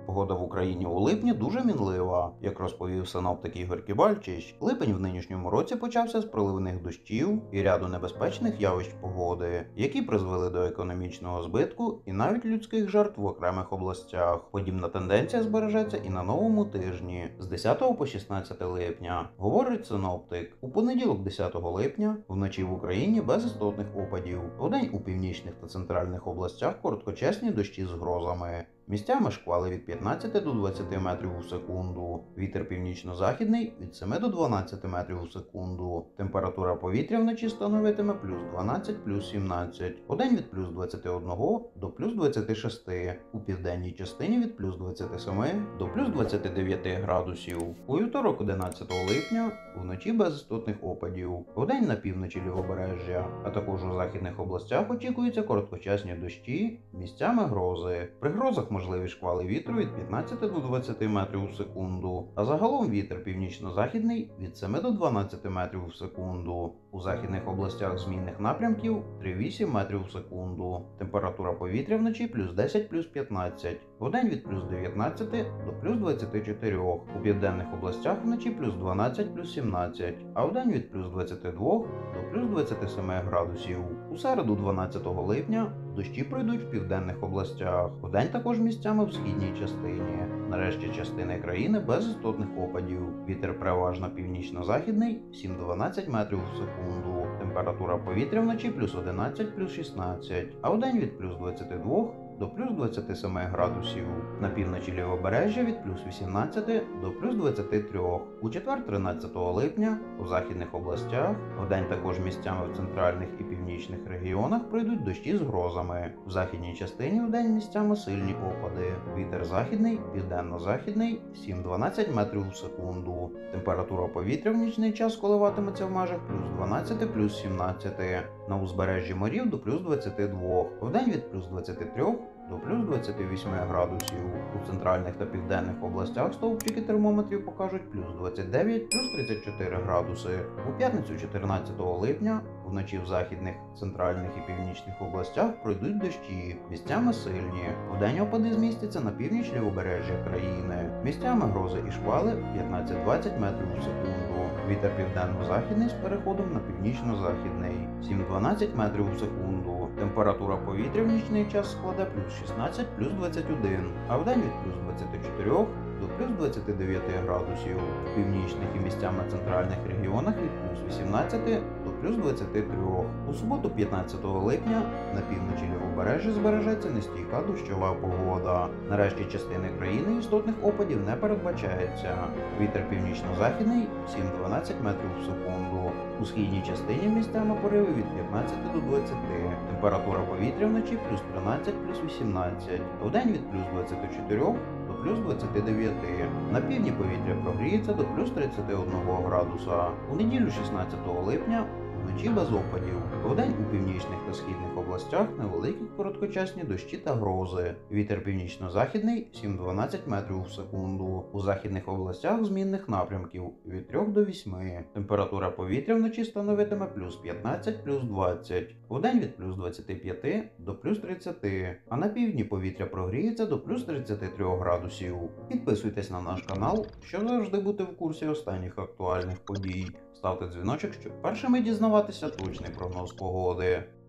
Погода в Україні у липні дуже мінлива. Як розповів синоптик Ігор Кібальчич, липень в нинішньому році почався з проливних дощів і ряду небезпечних явищ погоди, які призвели до економічного збитку і навіть людських жертв в окремих областях. Подібна тенденція збережеться і на новому тижні з 10 по 16 липня. Говорить синоптик, у понеділок 10 липня вночі в Україні без істотних опадів. Вдень у північних та центральних областях короткочасні дощі з грозами. Місцями шквали від 15 до 20 метрів у секунду. Вітер північно-західний від 7 до 12 метрів у секунду. Температура повітря вночі становитиме плюс 12, плюс 17. Удень від плюс 21 до плюс 26. У південній частині від плюс 27 до плюс 29 градусів. У вівторок 11 липня вночі без істотних опадів. Вдень на півночі лівобережжя, а також у західних областях очікуються короткочасні дощі, місцями грози. При грозах можливі шквали вітру від 15 до 20 метрів у секунду, а загалом вітер північно-західний від 7 до 12 метрів у секунду. У західних областях змінних напрямків 3-8 метрів у секунду. Температура повітря вночі плюс 10, плюс 15. Вдень від плюс 19 до плюс 24. У південних областях вночі плюс 12, плюс 17, а вдень від плюс 22 до плюс 27 градусів. У середу 12 липня дощі пройдуть в південних областях. Вдень також місцями в східній частині. Нарешті частини країни без істотних опадів. Вітер переважно північно-західний 7-12 метрів в секунду. Температура повітря вночі плюс 11, плюс 16, а вдень від плюс 22 до плюс 27 градусів. На півночі лівобережжя від плюс 18 до плюс 23. У четвер 13 липня у західних областях, вдень також місцями в центральних і північних регіонах пройдуть дощі з грозами. В західній частині вдень місцями сильні опади. Вітер західний, південно-західний 7-12 метрів в секунду. Температура повітря в нічний час коливатиметься в межах плюс 12, плюс 17. На узбережжі морів до плюс 22. Вдень від плюс 23 до плюс 28 градусів. У центральних та південних областях стовпчики термометрів покажуть плюс 29, плюс 34 градуси. У п'ятницю 14 липня вночі в західних, центральних і північних областях пройдуть дощі, місцями сильні. Вдень опади змістяться на північ лівобережжя країни. Місцями грози і шквали 15-20 метрів у секунду. Вітер південно-західний з переходом на північно-західний 7-12 метрів у секунду. Температура повітря в нічний час складе плюс 16, плюс 21, а вдень від плюс 24 до плюс 29 градусів. В північних і місцями центральних регіонах від плюс 18 до плюс 23. У суботу 15 липня на півночі лівобережжя збережеться нестійка дощова погода. Нарешті частини країни істотних опадів не передбачається. Вітер північно-західний 7-12 метрів в секунду. У східній частині місцями пориви від 15 до 20. Температура повітря вночі плюс 13, плюс 18. Вдень від плюс 24 до плюс 29. На півдні повітря прогріється до плюс 31 градуса. У неділю 16 липня вночі без опадів. Вдень у північних та східних областях невеликі короткочасні дощі та грози. Вітер північно-західний 7-12 метрів в секунду. У західних областях змінних напрямків від 3 до 8. Температура повітря вночі становитиме плюс 15, плюс 20. Вдень від плюс 25 до плюс 30. А на півдні повітря прогріється до плюс 33 градусів. Підписуйтесь на наш канал, щоб завжди бути в курсі останніх актуальних подій. Ставте дзвіночок, щоб першими дізнаватися точний прогноз погоди.